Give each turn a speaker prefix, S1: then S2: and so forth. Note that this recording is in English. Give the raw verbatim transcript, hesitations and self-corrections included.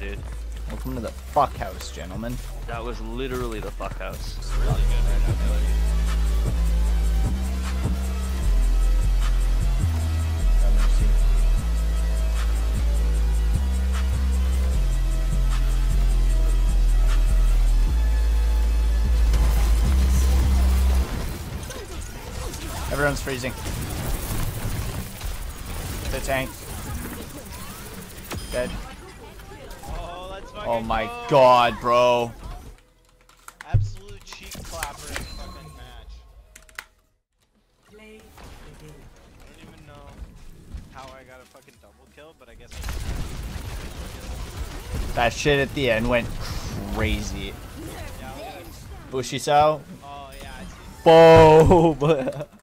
S1: dude.
S2: Welcome to the fuck house, gentlemen.
S1: That was literally the fuck house.
S3: It's really good right now, Billy.
S2: Everyone's freezing. The tank. Dead.
S3: Oh, let's fucking
S2: Oh my
S3: go.
S2: god, bro.
S3: Absolute cheek clapper in the fucking match. I don't even know how I got a fucking double kill, but I guess I
S2: That shit at the end went crazy.
S3: yeah, look at this.
S2: Bushy Sao.
S3: Oh yeah, I see.
S2: Boom.